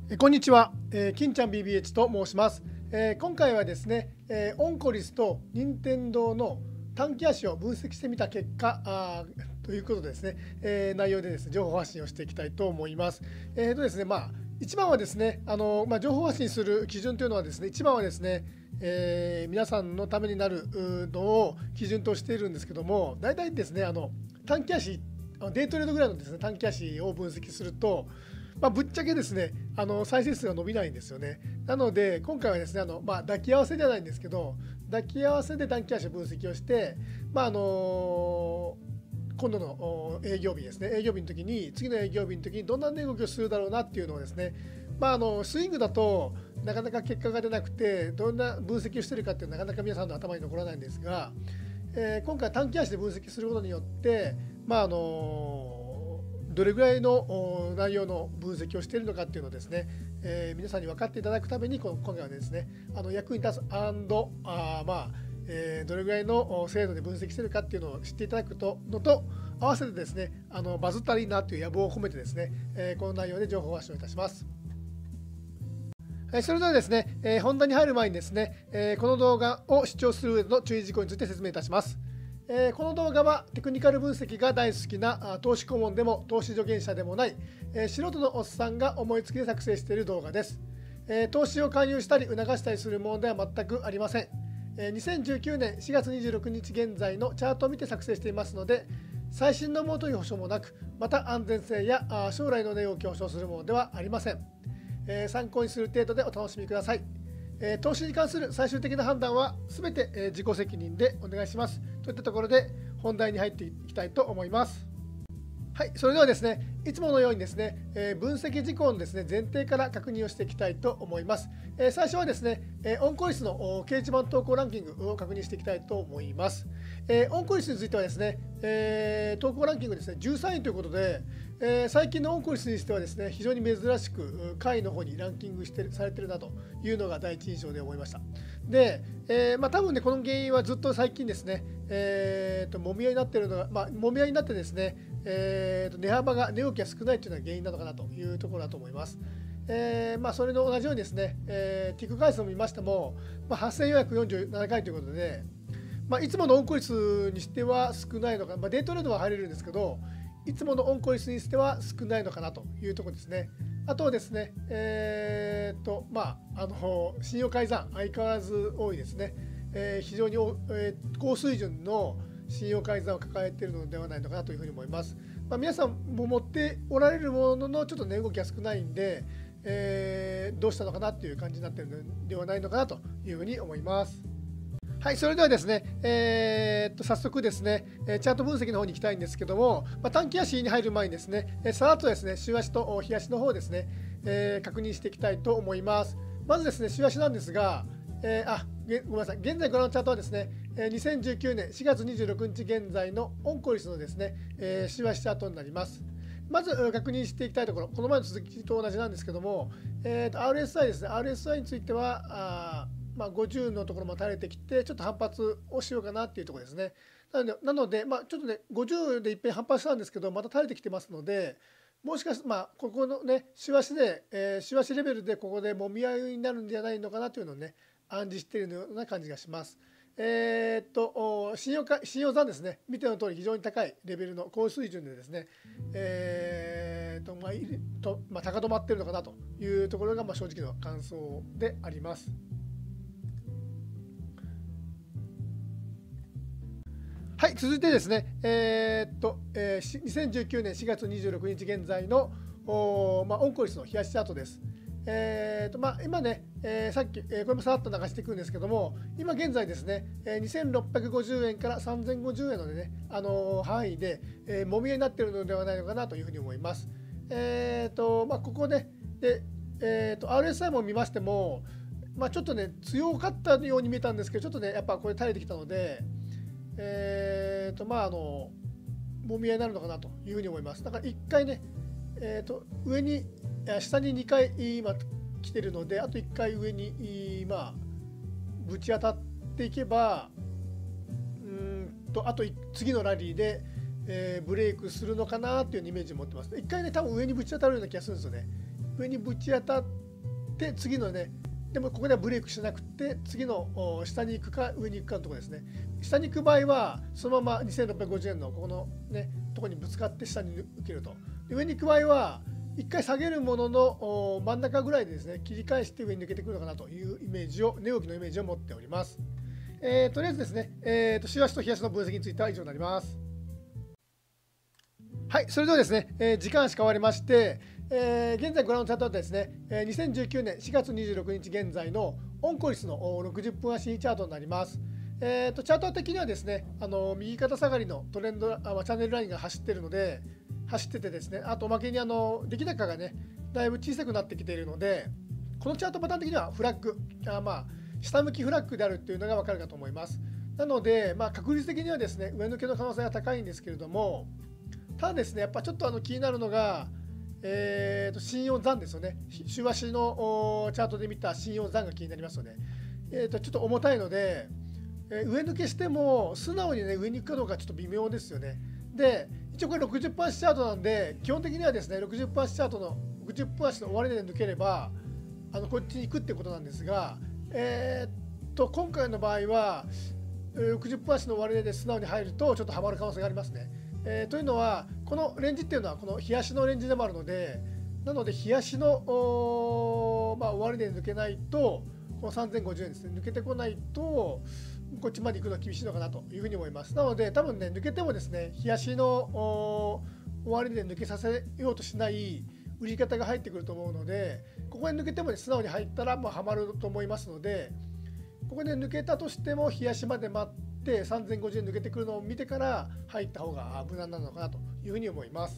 こんにちは、金ちゃん BBH と申します。今回はですね、オンコリスと任天堂の短期足を分析してみた結果ということでですね、内容でですね、情報発信をしていきたいと思います。ですね、一番はですね、情報発信する基準というのはですね、一番はですね、皆さんのためになるのを基準としているんですけども、大体ですね、短期足、デイトレードぐらいのですね、短期足を分析すると、ぶっちゃけですね、再生数が伸びないんですよね。なので、今回はですね、抱き合わせじゃないんですけど、抱き合わせで短期足分析をして、今度の営業日ですね、営業日の時に、次の営業日の時にどんな値動きをするだろうなっていうのをですね、スイングだとなかなか結果が出なくて、どんな分析をしているかっていうのはなかなか皆さんの頭に残らないんですが、今回短期足で分析することによって、どれぐらいの内容の分析をしているのかっていうのをですね、皆さんに分かっていただくために今回はですね、役に立つどれぐらいの精度で分析しているかっていうのを知っていただくのと合わせてですね、バズったらいいなという野望を込めてですね、この内容で情報発信をいたします。それではですね、本題に入る前にですね、この動画を視聴する上での注意事項について説明いたします。この動画はテクニカル分析が大好きな投資顧問でも投資助言者でもない素人のおっさんが思いつきで作成している動画です。投資を勧誘したり促したりするものでは全くありません。2019年4月26日現在のチャートを見て作成していますので、最新のものという保証もなく、また安全性や将来の値動きを保証するものではありません。参考にする程度でお楽しみください。投資に関する最終的な判断は全て自己責任でお願いします。といったところで本題に入っていきたいと思います。はい、それではですね、いつものようにですね、分析事項のですね、前提から確認をしていきたいと思います。最初はですね、オンコリスの掲示板投稿ランキングを確認していきたいと思います。オンコリスについてはですね、投稿ランキングですね、13位ということで、最近のオンコリスにしてはですね、非常に珍しく下位の方にランキングされているなというのが第一印象で思いました。で、多分ね、この原因はずっと最近ですね、もみ合いになっているのが、もみ合いになってですね、値動きが少ないというのが原因なのかなというところだと思います。それと同じようにですね、ティック回数を見ましても、8447回ということで、いつものオンコリスにしては少ないのかな、デイトレードは入れるんですけど、いつものオンコリスにしては少ないのかなというところですね。あとですね、信用改ざん、相変わらず多いですね。非常に高水準の信用改ざんを抱えているのではないのかなというふうに思います。皆さんも持っておられるもののちょっと値動きが少ないんで、どうしたのかなという感じになっているのではないのかなというふうに思います。はい、それではですね、早速ですね、チャート分析の方に行きたいんですけども、短期足に入る前にですね、さらっとですね、週足と日足の方ですね、確認していきたいと思います。まずですね、週足なんですが、ごめんなさい、現在ご覧のチャートはですね、2019年4月26日現在のオンコリスのですね、週足チャートになります。まず確認していきたいところ、この前の続きと同じなんですけども、RSI ですね、RSI については、50のところも垂れてきて、ちょっと反発をしようかなっていうところですね。なので、ちょっとね、50でいっぺん反発したんですけど、また垂れてきてますので、もしかして、ここのね、週足レベルでここでもみ合いになるんじゃないのかなというのをね、暗示しているような感じがします。信用残ですね、見ての通り非常に高いレベルの高水準でですね、高止まっているのかなというところが正直な感想であります。はい、続いてですね、2019年4月26日現在のオンコリスの日足チャートです。今ね、さっき、これもさらっと流していくんですけども、今現在ですね、2650円から3050円のね、範囲で、もみ合いになっているのではないのかなというふうに思います。ここね、で、RSI も見ましても、ちょっとね、強かったように見えたんですけど、ちょっとね、やっぱこれ垂れてきたので、もみ合いになるのかなというふうに思います。だから1回ね、下に2回今来てるので、あと1回上にぶち当たっていけば、あと次のラリーで、ブレイクするのかなというイメージを持ってます。1回ね、多分上にぶち当たるような気がするんですよね。 上にぶち当たって次のね、でもここではブレークしなくて次の下に行くか上に行くかのところですね。下に行く場合はそのまま2650円のここのねところにぶつかって下に受けると。上に行く場合は1回下げるものの真ん中ぐらいでですね切り返して上に抜けてくるのかなというイメージを、値動きのイメージを持っております。とりあえずですね、週足と日足の分析については以上になります。はい、それではですね、時間足変わりまして、現在ご覧のチャートはですね、2019年4月26日現在のオンコリスの60分足チャートになります。チャート的にはですね、右肩下がりのトレンドチャンネルラインが走っててですね、あとおまけに出来高がねだいぶ小さくなってきているので、このチャートパターン的にはフラッグ、下向きフラッグであるというのが分かるかと思います。なので、確率的にはですね上抜けの可能性が高いんですけれども、ただですねやっぱちょっと気になるのが信用残ですよね。週足のチャートで見た信用残が気になりますよね。ちょっと重たいので、上抜けしても素直にね上に行くかどうかちょっと微妙ですよね。で、一応これ60分足チャートなんで、基本的にはですね60分足チャートの60分足の終値で抜ければこっちに行くってことなんですが、今回の場合は60分足の終値で素直に入るとちょっとはまる可能性がありますね。というのはこのレンジっていうのはこの日足のレンジでもあるので、なので日足の終値で抜けないと、この3050円ですね抜けてこないとこっちまで行くのは厳しいのかなというふうに思います。なので多分ね抜けてもですね日足の終値で抜けさせようとしない売り方が入ってくると思うので、ここに抜けても、ね、素直に入ったらはまると思いますので、ここで抜けたとしても日足まで待って3050円抜けてくるのを見てから入った方が無難なのかなというふうに思います。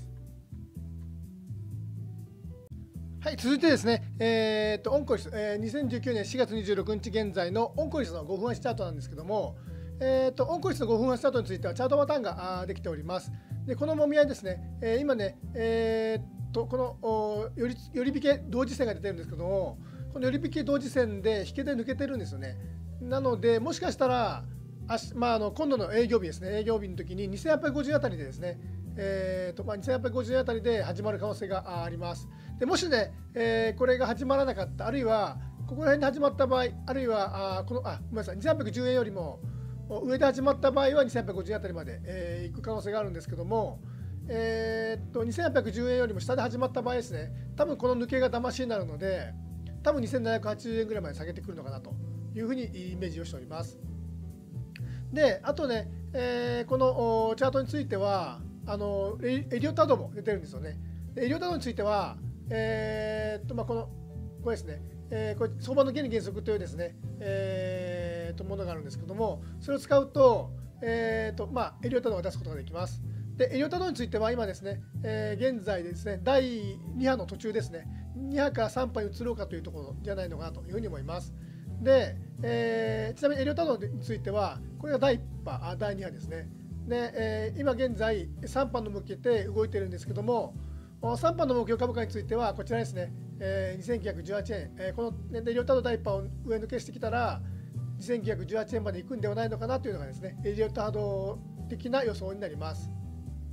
はい、続いてですね、オンコリス、2019年4月26日現在のオンコリスの5分足チャートなんですけども、オンコリスの5分足チャートについてはチャートパターンができております。で、このもみ合いですね、今ね、この寄り引け同時線が出てるんですけども、この寄り引け同時線で引けで抜けてるんですよね。なので、もしかしたら今度の営業日ですね、営業日の時に2850あたりでですね、2850あたりで始まる可能性があります。でもしね、これが始まらなかった、あるいはここら辺で始まった場合、あるいはごめんなさい、2810円よりも上で始まった場合は2850円あたりまで、行く可能性があるんですけども、2810円よりも下で始まった場合ですね、多分この抜けが騙しになるので、多分2780円ぐらいまで下げてくるのかなというふうにイメージをしております。で、あとね、このチャートについてはエリオットアドも出てるんですよね。エリオットアドについては、これですね、これ相場の原理原則というですね、ものがあるんですけども、それを使うと、エリオットアドを出すことができます。で、エリオットアドについては今ですね、現在ですね、第2波の途中ですね、2波から3波に移ろうかというところじゃないのかなというふうに思います。で、ちなみにエリオットアドについては、これが第1波、第2波ですね。で、今現在3波の向けて動いているんですけども、3波の目標株価についてはこちらですね、2918円、このエリオットアド第1波を上抜けしてきたら2918円まで行くんではないのかなというのがですね、エリオットアド的な予想になります。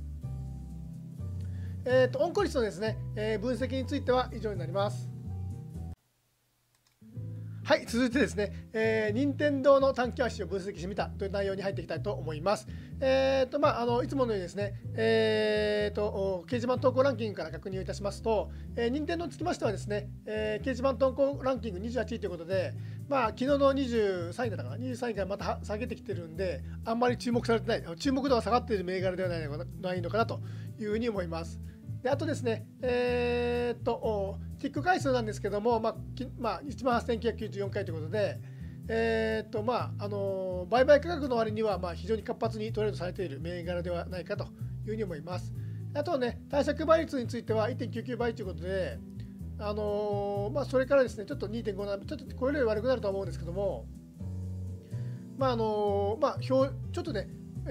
オンコリスのですね、分析については以上になります。はい、続いてですね、任天堂の短期足を分析してみたという内容に入っていきたいと思います。いつものようにですね、掲示板投稿ランキングから確認をいたしますと、任天堂につきましてはですね、掲示板投稿ランキング28位ということで、昨日の23位だったかな、23位からまた下げてきてるんで、あんまり注目されてない、注目度が下がっている銘柄ではないのかなというふうに思います。で、あとですね、キック回数なんですけども、18,994回ということで、売買価格の割には非常に活発にトレードされている銘柄ではないかというふうに思います。あとはね、貸借倍率については 1.99 倍ということで、それからですね、ちょっと 2.57、ちょっとこれより悪くなるとは思うんですけども、ちょっとね、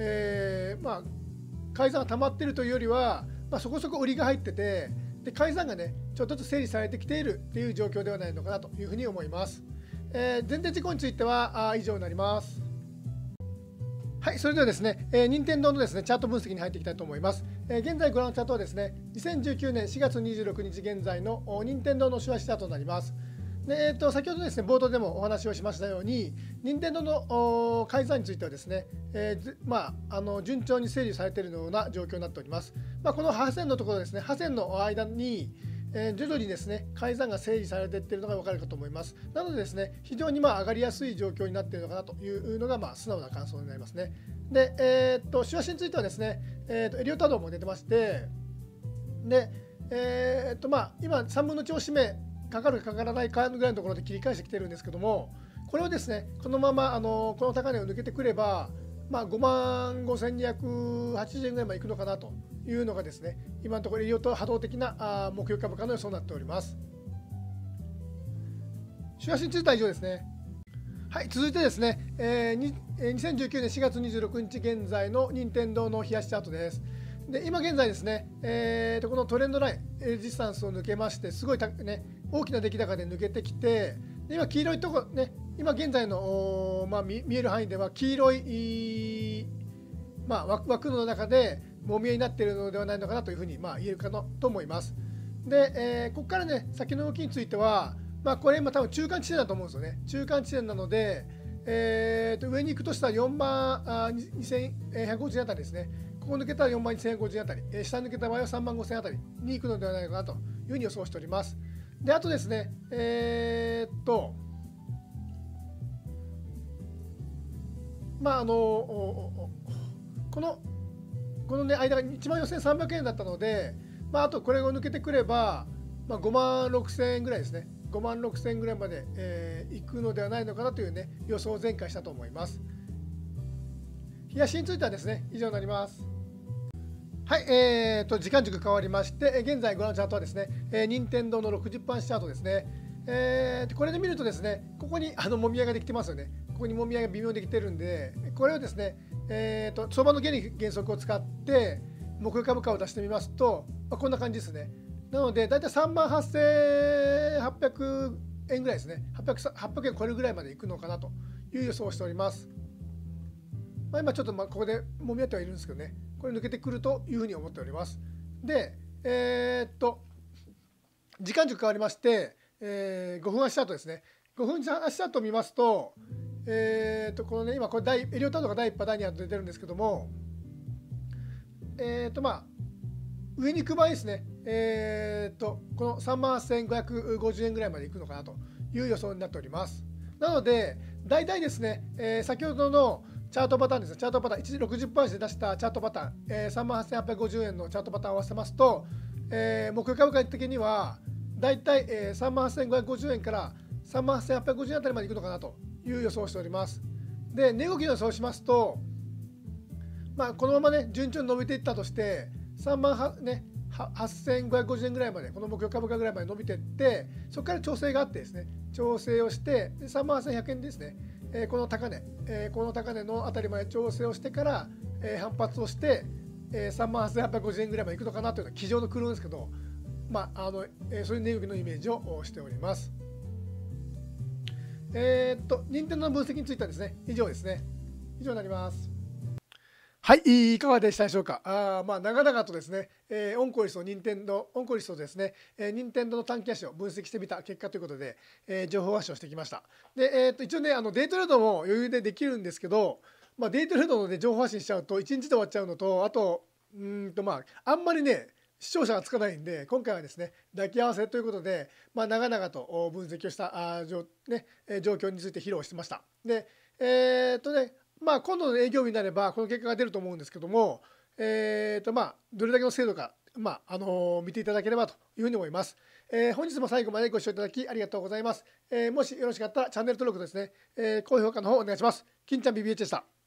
改ざんが溜まっているというよりは、そこそこ売りが入ってて、で改ざんがねちょっとずつ整理されてきているという状況ではないのかなというふうに思います。前提事項については以上になります。 はい、それではですね、任天堂のですね、チャート分析に入っていきたいと思います。現在ご覧のチャートはですね、2019年4月26日現在の任天堂の週足チャートになります。で先ほどですね、冒頭でもお話をしましたように、任天堂の改ざんについてはですね、順調に整理されているような状況になっております。この破線のところですね、破線の間に徐々にですね改ざんが整理されていっているのが分かるかと思います。なのでですね、非常に上がりやすい状況になっているのかなというのが素直な感想になりますね。で、週足についてはですね、エリオタドも出てまして、で、今3分の1を締めかかるかからないかぐらいのところで切り返してきてるんですけども、これをですねこのままこの高値を抜けてくれば、55,280円ぐらいまでいくのかなというのがですね、今のところエリオット波動的な目標株価の予想になっております。週足については以上ですね。はい、続いてですね、2019年4月26日現在の任天堂の冷やしチャートです。で今現在ですね、このトレンドライン、レジスタンスを抜けまして、すごい大きな出来高で抜けてきて、で今、黄色いところね、今現在の、見える範囲では黄色い、枠の中でもみ合いになっているのではないのかなというふうに言えるかなと思います。で、ここからね、先の動きについては、これ今多分中間地点だと思うんですよね。中間地点なので、上に行くとしたら42,150円あたりですね。ここ抜けたら42,150円あたり、下抜けた場合は35,000円あたりに行くのではないかなというふうに予想しております。で、あとですね、このね、間が14,300円だったので、あとこれを抜けてくれば、56,000円ぐらいですね。56,000円ぐらいまで、行くのではないのかなというね、予想を前回したと思います。冷やしについてはですね、以上になります。はい、時間軸変わりまして、現在ご覧のチャートはですね、任天堂の60分足チャートですね。これで見るとですね、ここにもみ合いができてますよね。ここにもみ合いが微妙にできてるんで、これをですね、相場の原則を使って目標株価を出してみますと、こんな感じですね。なので、だいたい38,800円ぐらいですね。800円超えるぐらいまでいくのかなという予想をしております。今ちょっとここでもみ合ってはいるんですけどね、これ抜けてくるというふうに思っております。で、時間軸変わりまして、5分足チャートですね。5分足チャートを見ますと、このね、今これエリオタードが第1波、第2波と出てるんですけども、上に行く場合ですね、この38,550円ぐらいまでいくのかなという予想になっております。なので、大体ですね、先ほどのチャートパターンですね、チャートパターン、一時60%で出したチャートパターン、38,850円のチャートパターンを合わせますと、目標株価的には、大体、38,550円から38,850円あたりまでいくのかなという予想をしております。で、値動きの予想をしますと、このままね、順調に伸びていったとして、8,550円ぐらいまで、この目標株価ぐらいまで伸びていって、そこから調整があってですね、調整をして、38,100円ですね、この高値のあたりまで調整をしてから、反発をして、38,850円ぐらいまでいくのかなというのが机上の黒ですけど、そういう値動きのイメージをしております。任天堂の分析についてはですね、以上ですね。以上になります。はい、いかがでしたでしょうか。長々とですね、オンコリストですね、任天堂の短期足を分析してみた結果ということで、情報発信をしてきました。で、一応ね、デイトレードも余裕でできるんですけど、デイトレードで情報発信しちゃうと1日で終わっちゃうのと、あと、あんまりね、視聴者がつかないんで、今回はですね、抱き合わせということで、長々と分析をした状況について披露してました。で、今度の営業日になればこの結果が出ると思うんですけども、どれだけの精度か、見ていただければというふうに思います。本日も最後までご視聴いただきありがとうございます。もしよろしかったらチャンネル登録ですね、高評価の方お願いします。金ちゃん BBH でした。